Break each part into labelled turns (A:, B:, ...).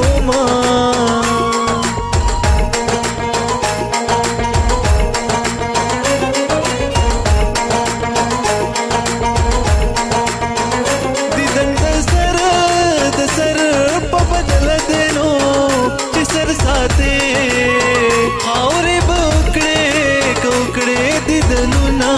A: کوما دیدن د سر په بدل دینو چې سر ساتي خاورې به وکړې دیدنونه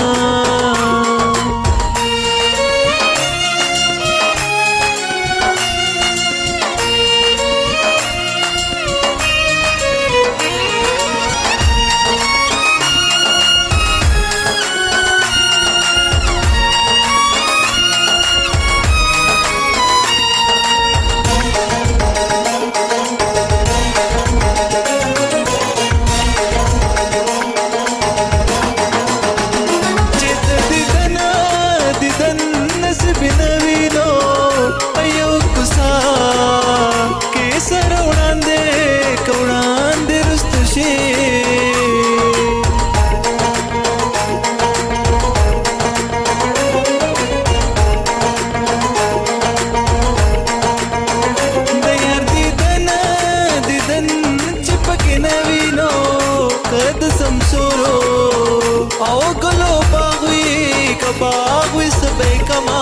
A: او ګلو باغوي کباغوي سبې کما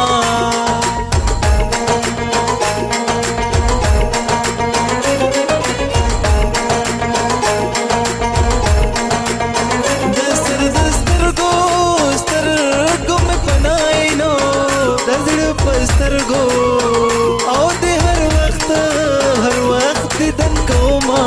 A: سترګو مې پناینو د زړه په سترګو او د هر وخت دیدن کوما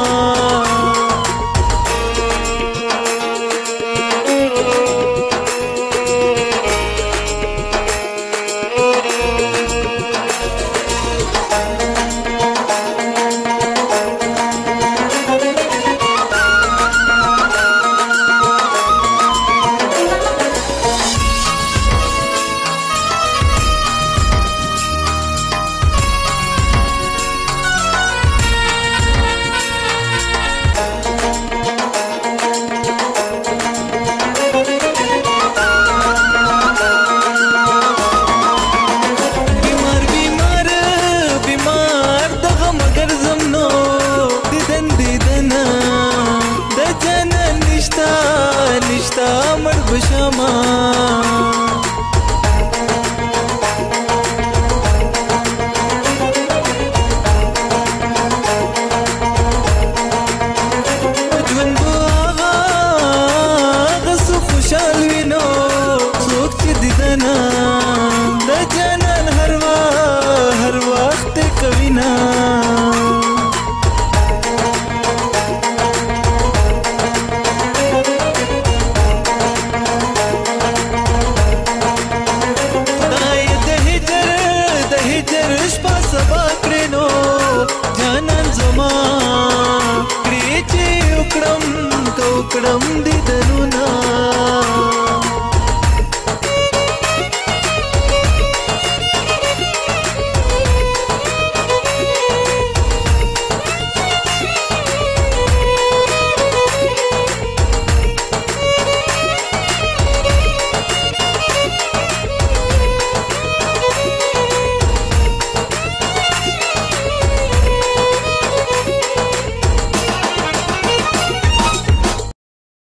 A: نشتا مړ بشما ژوند هغه څه خوشحال وینو څوک چې دیدنه د جانان هر وخت کوینه جانان زما کړي چې وکړم دید